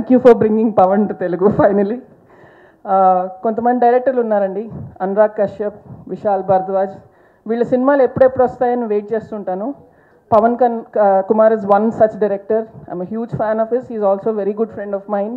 Thank you for bringing Pawan to Telugu finally. కొంతమంది డైరెక్టర్లు ఉన్నారండి, అనురాగ్ కశ్యప్, విశాల్ భరద్వాజ్. వీళ్ళ సినిమాలు ఎప్పుడెప్పుడు వస్తాయని వెయిట్ చేస్తుంటాను. Pawan Kumar is one such director. I'm huge fan of his. He's also very good friend of mine.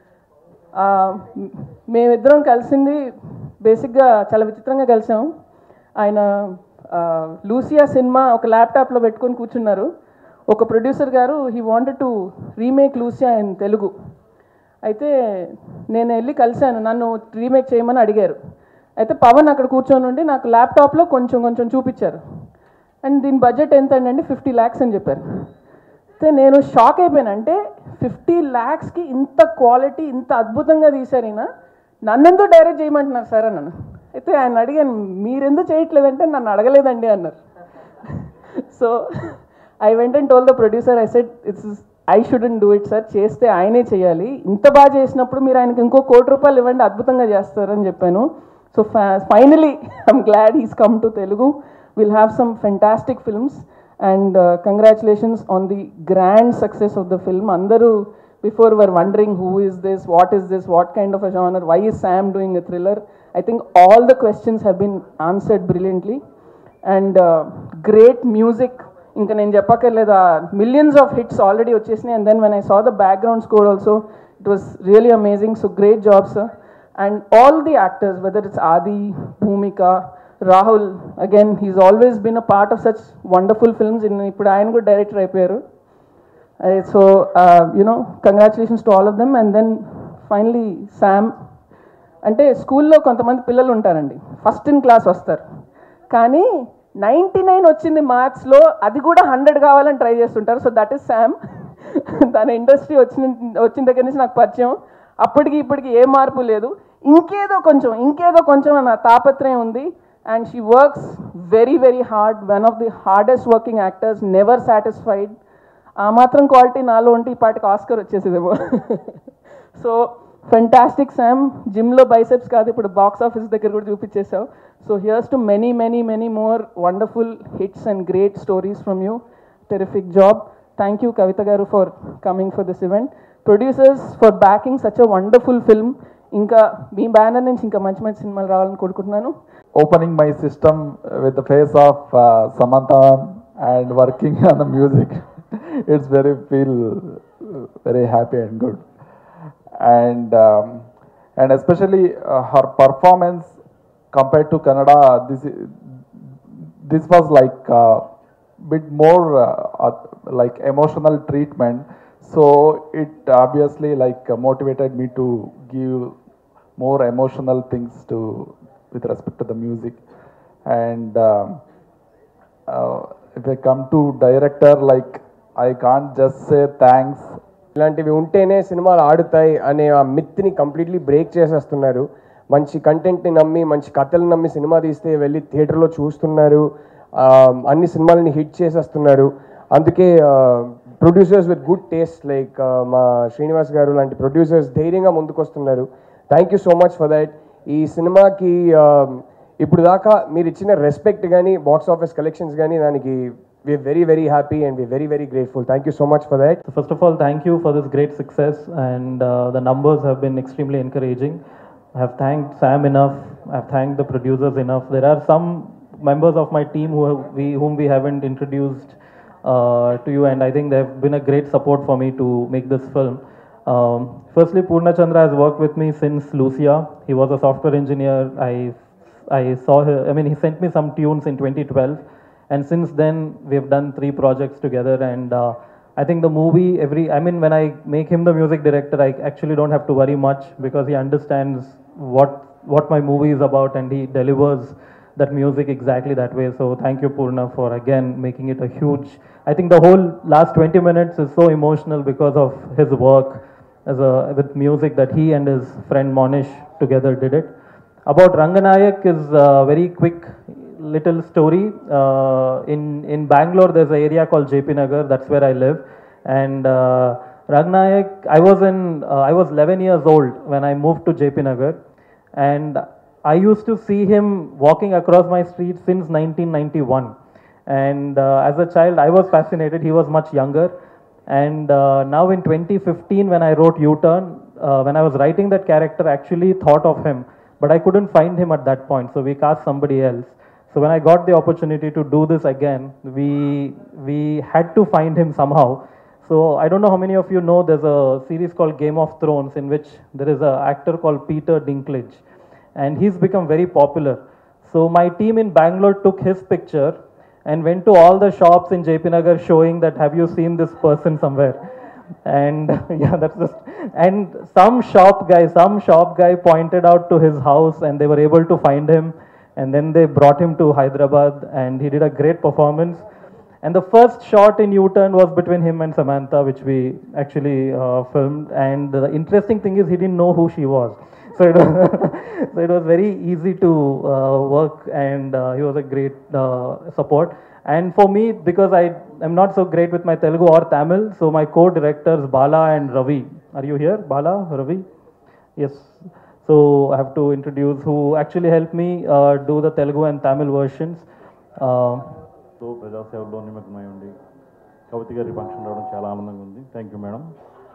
మేమిద్దరం కలిసింది బేసిక్గా చాలా విచిత్రంగా కలిసాం. ఆయన లూసియా సినిమా ఒక ల్యాప్టాప్లో పెట్టుకొని కూర్చున్నారు. ఒక ప్రొడ్యూసర్ గారు he wanted to remake Lucia in Telugu. అయితే నేను వెళ్ళి కలిశాను, నన్ను రీమేక్ చేయమని అడిగారు. అయితే పవన్ అక్కడ కూర్చొని ఉండి నాకు ల్యాప్టాప్లో కొంచెం కొంచెం చూపించారు. అండ్ దీని బడ్జెట్ ఎంత అండి, 50 lakhs అని చెప్పారు. అయితే నేను షాక్ అయిపోయాను. అంటే 50 lakhsకి ఇంత క్వాలిటీ, ఇంత అద్భుతంగా తీశారు ఈయన, నన్నెందుకు డైరెక్ట్ చేయమంటున్నారు సార్ అన్నాను. అయితే ఆయన అడిగాను, మీరెందుకు చేయట్లేదంటే నన్ను అడగలేదండి అన్నారు. So I went and told the producer, I said I shouldn't do it sir, చేస్తే ఆయనే చేయాలి. ఇంత బాగా చేసినప్పుడు మీరు ఆయనకి ఇంకో ₹1 కోటి ఇవ్వండి, అద్భుతంగా చేస్తారని చెప్పాను. So finally I'm glad he's come to Telugu. Will have some fantastic films and congratulations on the grand success of the film. అందరూ before were wondering who is this, what kind of a genre, why is Sam doing a thriller. I think all the questions have been answered brilliantly and great music. Inka nenu cheppakkaleda, millions of hits already vachesnayi, and then when I saw the background score also, it was really amazing. So great job sir. And all the actors, whether it's Adi, Bhumika, Rahul, again he's always been a part of such wonderful films. Ippudu ayana kuda director ayipoyaru. So congratulations to all of them. And then finally Sam. అంటే స్కూల్లో కొంతమంది పిల్లలు ఉంటారండి, first in class వస్తారు, కానీ 99 వచ్చింది మ్యాథ్స్లో, అది కూడా 100 కావాలని ట్రై చేస్తుంటారు. So that is Sam. తన ఇండస్ట్రీ వచ్చిన దగ్గర నుంచి నాకు పరిచయం. అప్పటికి ఇప్పటికి ఏ మార్పు లేదు, ఇంకేదో కొంచెం నా తాపత్రయం ఉంది. And she works very very hard, one of the hardest working actors, never satisfied. ఆ మాత్రం క్వాలిటీ నాలో ఉంటే ఈ పాటికి ఆస్కర్ వచ్చేసేదేమో. So fantastic Sam. జిమ్లో బైసెప్స్ కాదు, ఇప్పుడు బాక్స్ ఆఫీస్ దగ్గర కూడా చూపించేసావు. So here's to many many many more wonderful hits and great stories from you. Terrific job. Thank you Kavita garu for coming for this event. Producers for backing such a wonderful film. ఇంకా మీ banner నుంచి ఇంకా మంచి మంచి సినిమాలు రావాలని కోరుకుంటున్నాను. Opening my system with the face of Samantha and working on the music, it's feel very happy and good. And especially her performance compared to Kannada, this was like bit more like emotional treatment. So it obviously like motivated me to give more emotional things to with respect to the music. And if I come to director, like I can't just say thanks. ఇలాంటివి ఉంటేనే సినిమాలు ఆడుతాయి అనే ఆ మిత్ని completely break చేసేస్తున్నారు. మంచి కంటెంట్ని నమ్మి, మంచి కథలు నమ్మి సినిమా తీస్తే వెళ్ళి థియేటర్లో చూస్తున్నారు, అన్ని సినిమాలని హిట్ చేసేస్తున్నారు. అందుకే producers with good taste like మా శ్రీనివాస్ గారు లాంటి ప్రొడ్యూసర్స్ ధైర్యంగా ముందుకు వస్తున్నారు. Thank you so much for that. ఈ సినిమాకి ఇప్పుడు దాకా మీరు ఇచ్చిన రెస్పెక్ట్ కానీ, బాక్స్ ఆఫీస్ కలెక్షన్స్ కానీ, దానికి we're very very happy and we're very very grateful. Thank you so much for that. So first of all, thank you for this great success, and the numbers have been extremely encouraging. I have thanked Sam enough, I have thanked the producers enough. There are some members of my team whom we haven't introduced to you, and I think they have been a great support for me to make this film. Firstly, Purna Chandra has worked with me since Lucia. He was a software engineer. I saw him, I mean he sent me some tunes in 2012. And since then, we have done 3 projects together, and I think the movie, when I make him the music director, I actually don't have to worry much because he understands what my movie is about, and he delivers that music exactly that way. So thank you, Purna, for again making it a huge, I think the whole last 20 minutes is so emotional because of his work with music that he and his friend Monish together did it. About Ranganayak is very quick little story. In Bangalore there's an area called JP Nagar, that's where I live. And Ranganayak, I was 11 years old when I moved to JP Nagar, and I used to see him walking across my street since 1991. And as a child I was fascinated. He was much younger, And now in 2015, when I wrote U-Turn, when I was writing that character, I actually thought of him, but I couldn't find him at that point, so we cast somebody else. So when I got the opportunity to do this again, we had to find him somehow. So I don't know how many of you know, there's a series called Game of Thrones in which there is an actor called Peter Dinklage, and he's become very popular. So my team in Bangalore took his picture and went to all the shops in JP Nagar showing that, have you seen this person somewhere? And yeah, that's just, and some shop guy pointed out to his house and they were able to find him, and then they brought him to Hyderabad and he did a great performance. And the first shot in U-Turn was between him and Samantha, which we actually filmed. And the interesting thing is he didn't know who she was. So it was, so it was very easy to work, and he was a great support. And for me, because I am not so great with my Telugu or Tamil, so my co-directors Bala and Ravi. Are you here? Bala, Ravi? Yes. So I have to introduce who actually helped me do the Telugu and Tamil versions. తో ప్రజాసేవలో నిమగ్నమై ఉండి కవిత గారి function రావడం చాలా ఆనందంగా ఉంది. Thank you madam.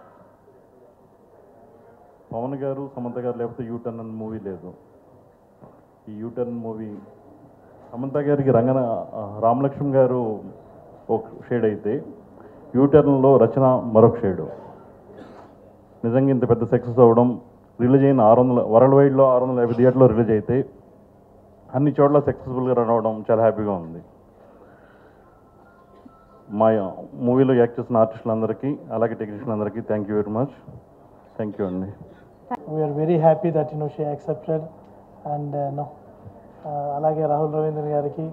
Pawan గారు, సమంత గారు లేకపోతే యూటర్న్ అన్న మూవీ లేదు. ఈ యూటర్న్ మూవీ సమంత గారికి రామలక్ష్మణ్ గారు ఒక షేడ్ అయితే యూటర్న్లో రచన మరొక షేడు. నిజంగా ఇంత పెద్ద సక్సెస్ అవ్వడం, రిలీజ్ అయిన 600 వరల్డ్ వైడ్లో 650 థియేటర్లో రిలీజ్ అయితే అన్ని చోట్ల సక్సెస్ఫుల్గా రన్ అవ్వడం చాలా హ్యాపీగా ఉంది. మా మూవీలో యాక్ట్ చేసిన ఆర్టిస్టులందరికీ అలాగే టెక్నీషియన్లందరికీ thank you very much. Thank you అండి. We are very happy that she accepted, and alage Rahul Ravindran gariki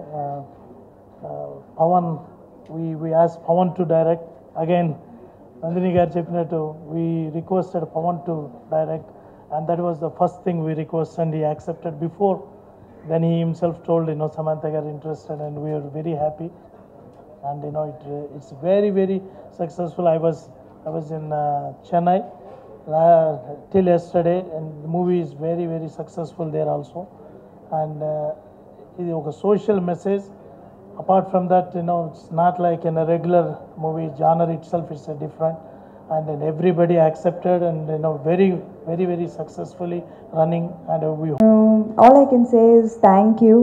Pawan, we asked Pawan to direct again. Nandini garu cheppinattu we requested Pawan to direct, and that was the first thing we requested, and he accepted before. Then he himself told Samantha garu interested, and we are very happy, and it's very, very successful. I was in Chennai till yesterday, and the movie is very, very successful there also. And ఇది ఒక social message. Apart from that, it's not like in a regular movie genre itself. It's a different, and then everybody accepted, and very, very, very successfully running. And we all I can say is thank you,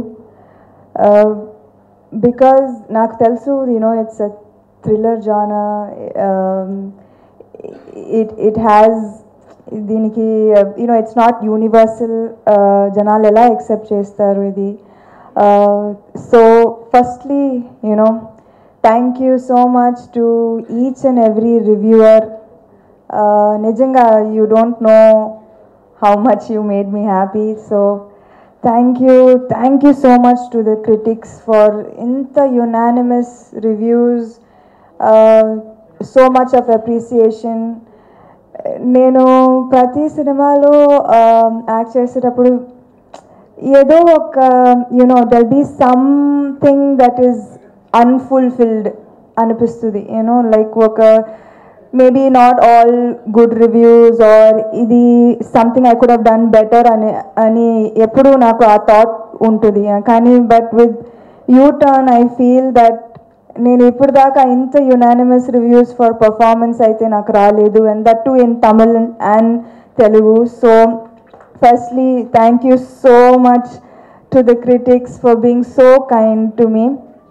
because నాకు తెలుసు it's a thriller genre. It has దీనికి it's not universal. జనాలు ఎలా accept చేస్తారు ఇది. So firstly, thank you so much to each and every reviewer. నిజంగా you don't know how much you made me happy. So thank you so much to the critics for inta unanimous reviews, so much of appreciation. నేను ప్రతి సినిమాలో act చేసేటప్పుడు ఏదో ఒక there'll be something that is unfulfilled అనిపిస్తుంది. like ఒక maybe not all good reviews or ఇది something I could have done better అని ఎప్పుడు నాకు ఆ థాట్ ఉంటుంది. కానీ but with U-Turn I feel that నేను ఇప్పుడు దాకా ఇంత యునానిమస్ రివ్యూస్ ఫర్ పర్ఫార్మెన్స్ అయితే నాకు రాలేదు, and that too in Tamil and Telugu. So firstly thank you so much to the critics for being so kind to me.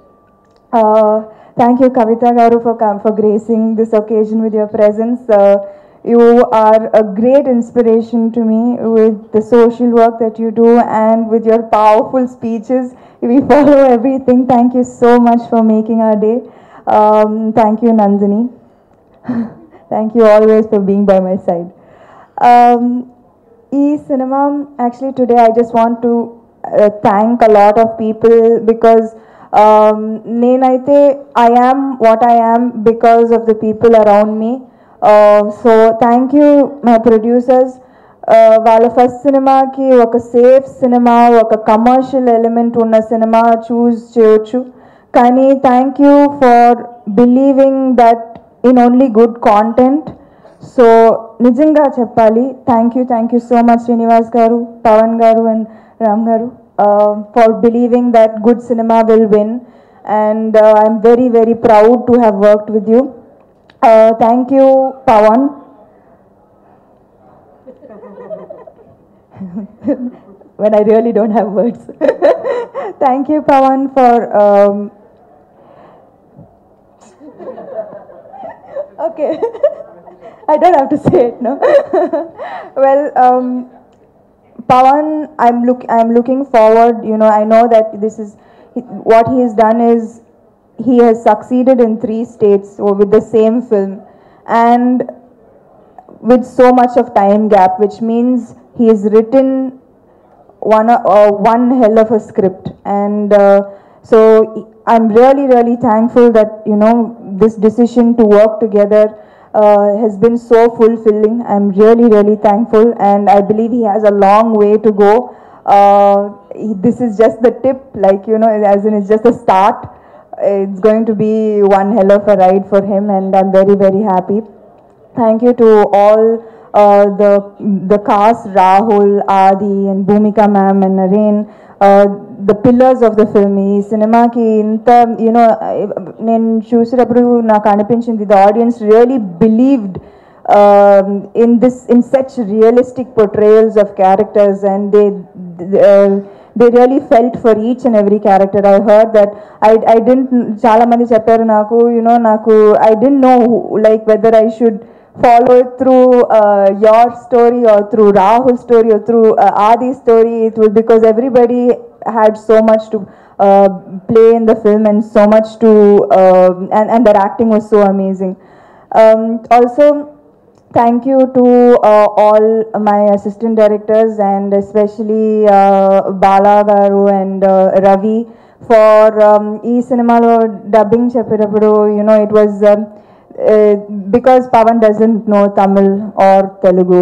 Thank you, Kavita Garu, for gracing this occasion with your presence. You are a great inspiration to me with the social work that you do and with your powerful speeches. We follow everything. Thank you so much for making our day. Thank you, Nandini. Thank you always for being by my side. Cinema, actually today I just want to thank a lot of people, because నేనైతే I am what I am because of the people around me. So thank you my producers. వాళ్ళ first సినిమాకి ఒక safe సినిమా, ఒక commercial element ఉన్న సినిమా choose చేయొచ్చు, కానీ thank you for believing that in only good content. So నిజంగా చెప్పాలి, thank you so much Srinivas garu, Pavan గారు అండ్ రామ్ గారు for believing that good cinema will win, and I'm very, very proud to have worked with you. Thank you, Pawan. When I really don't have words. Thank you, Pawan, for okay. I don't have to say it, no. Well, Pawan, I'm looking forward. You know, I know that this is what he has done is he has succeeded in 3 states with the same film, and with so much of time gap, which means he has written one hell of a script, and so I'm really thankful that, you know, this decision to work together has been so fulfilling. I'm really thankful, and I believe he has a long way to go. This is just the tip, like, you know, as in it's just a start. It's going to be one hell of a ride for him, and I'm very happy. Thank you to all the cast, Rahul, Adi, and Bhumika ma'am, and Naren, the pillars of the film. ఈ సినిమాకి ఇంత, you know, నేను చూసేటప్పుడు నాకు అనిపించింది the audience really believed in such realistic portrayals of characters, and they really felt for each and every character. I heard that I didn't, చాలా మంది చెప్పారు నాకు, you know, I didn't know like whether I should follow it through your story or through Rahul's story or through Adi's story. It was because everybody had so much to play in the film, and so much to and their acting was so amazing. Also, thank you to all my assistant directors, and especially Bala Garu and Ravi for ee cinemalo dubbing cheppetappudu, you know, it was because Pawan doesn't know Tamil or Telugu.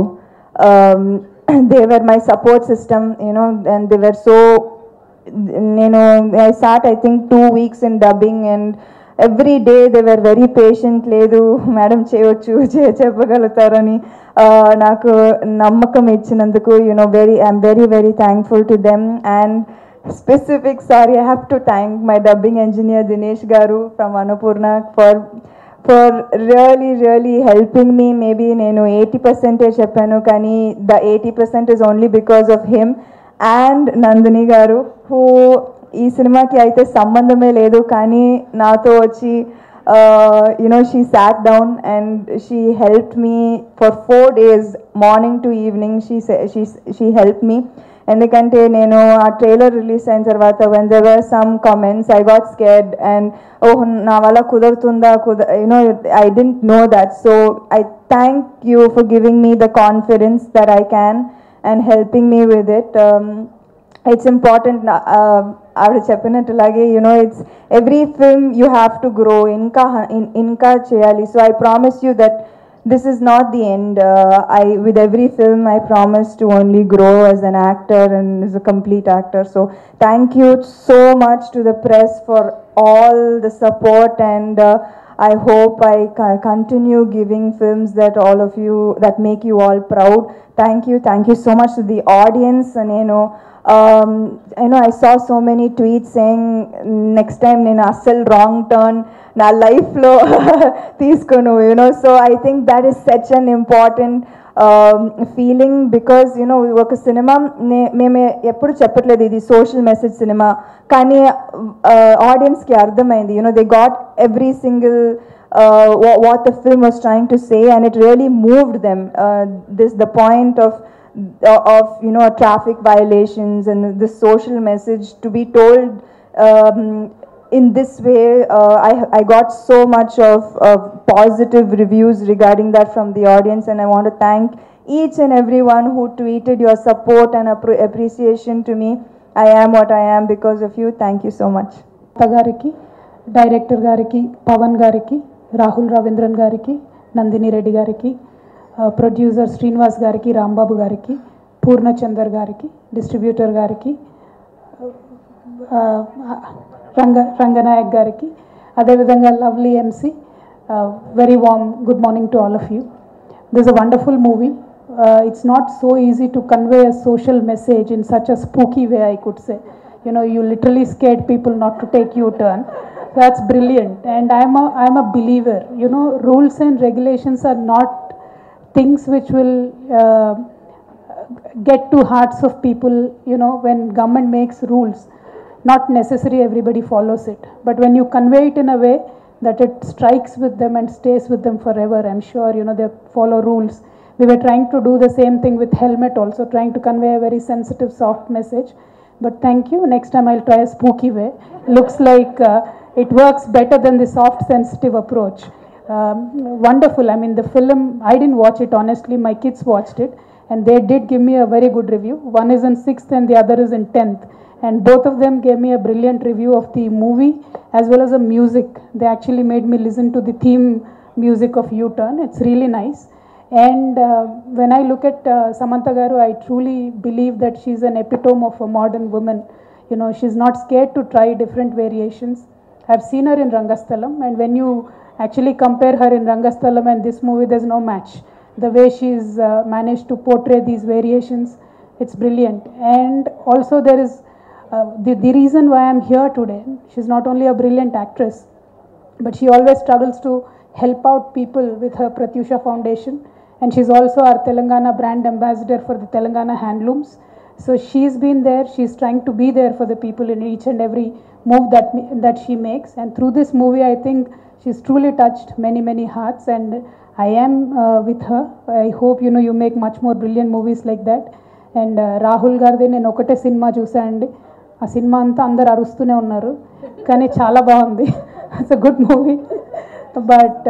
They were my support system, you know, and they were so, you know, I sat I think 2 weeks in dubbing, and every day they were very patient. Ledu madam cheyochu cheppagalutarani నాకు నమ్మకం ఇచ్చినందుకు, you know, I'm very thankful to them. And specific sorry, I have to thank my dubbing engineer Dinesh Garu from Annapurna for really helping me. Maybe నేను 80% చెప్పాను, కానీ the 80% is only because of him and Nandini గారు, who ఈ సినిమాకి అయితే సంబంధమే లేదు, కానీ నాతో వచ్చి, you know, she sat down and she helped me for 4 days, morning to evening. She helped me. ఎందుకంటే నేను ఆ ట్రైలర్ రిలీజ్ అయిన తర్వాత, when there were some comments, I got scared, and నా వల్ల కుదురుతుందా, you know, I didn't know that. So I thank you for giving me the confidence that I can and helping me with it. It's important, ఆవిడ చెప్పినట్లాగే, you know, it's every film you have to grow, ఇంకా చేయాలి. So I promise you that this is not the end. With every film I promise to only grow as an actor and as a complete actor. So thank you so much to the press for all the support, and I hope I continue giving films that make you all proud. Thank you so much to the audience. And you know, I saw so many tweets saying next time nenu asal wrong turn na life lo teeskonu, you know. So I think that is such an important feeling, because, you know, oka cinema meme eppudu cheppatledu idi social message cinema, kani audience ki ardhamaindi, you know, they got every single what the film was trying to say, and it really moved them. The point of you know, traffic violations and the social message to be told in this way. I got so much of positive reviews regarding that from the audience, and I want to thank each and everyone who tweeted your support and appreciation to me. I am what I am because of you. Thank you so much. గారికి, director గారికి, పవన్ గారికి, రాహుల్ రవీంద్రన్ గారికి, నందిని రెడ్డి గారికి, producer Srinivas గారికి, రాంబాబు గారికి, పూర్ణచందర్ గారికి, distributor గారికి, రంగనాయక్ గారికి, అదేవిధంగా lovely MC, very warm good morning to all of you. This is a wonderful movie. It's not so easy to convey a social message in such a spooky way, I could say. You know, you literally scared people not to take U-turn. That's brilliant, and I'm a believer. You know, rules and regulations are not things which will get to hearts of people. You know, when government makes rules, not necessary everybody follows it, but when you convey it in a way that it strikes with them and stays with them forever, I'm sure, you know, they follow rules. We were trying to do the same thing with helmet also, trying to convey a very sensitive soft message. But thank you, next time I'll try a spooky way. Looks like it works better than the soft sensitive approach. Wonderful. I mean, the film, I didn't watch it honestly, my kids watched it and they did give me a very good review. One is in 6th and the other is in 10th, and both of them gave me a brilliant review of the movie as well as the music. They actually made me listen to the theme music of U-Turn. It's really nice. And when I look at Samantha Garu, I truly believe that she's an epitome of a modern woman. You know, she's not scared to try different variations. I've seen her in Rangasthalam, and when you actually compare her in Rangasthalam and this movie, there's no match. The way she's managed to portray these variations, it's brilliant. And also there is the reason why I'm here today. She's not only a brilliant actress, but she always struggles to help out people with her Pratyusha Foundation, and she's also our Telangana brand ambassador for the Telangana handlooms. So she's been there, she's trying to be there for the people in each and every move that she makes, and through this movie I think she's truly touched many hearts, and I am with her. I hope, you know, you make much more brilliant movies like that. And Rahul గారిది నేను ఒకటే cinema చూసా అండి, ఆ cinema అంతా అందరు అరుస్తూనే ఉన్నారు, కానీ చాలా బాగుంది. It's a good movie, but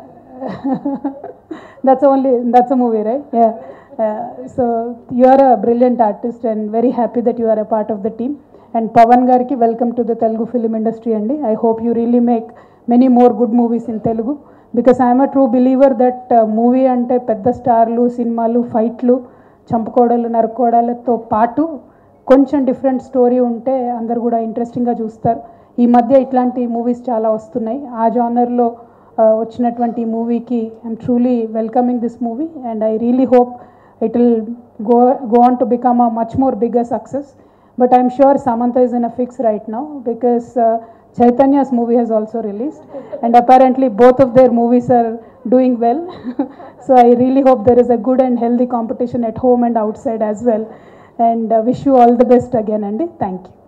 that's a movie, right? Yeah. So you are a brilliant artist and very happy that you are a part of the team. And Pavan gariki, welcome to the Telugu film industry andi. I hope you really make many more good movies in Telugu, because I am a true believer that movie ante pedda starlu సినిమాలు ఫైట్లు చంపుకోవడాలు నరుకోవడాలతో పాటు కొంచెం different story ఉంటే అందరు కూడా ఇంట్రెస్టింగ్గా చూస్తారు. ఈ మధ్య ఇట్లాంటి మూవీస్ చాలా వస్తున్నాయి. ఆ జానర్లో వచ్చినటువంటి మూవీకి I'm truly welcoming this movie, and I really hope it will go on to become a much more bigger success. But I'm sure Samantha is in a fix right now, because Chaitanya's movie has also released, and apparently both of their movies are doing well. So I really hope there is a good and healthy competition at home and outside as well, and wish you all the best again, Andy. Thank you.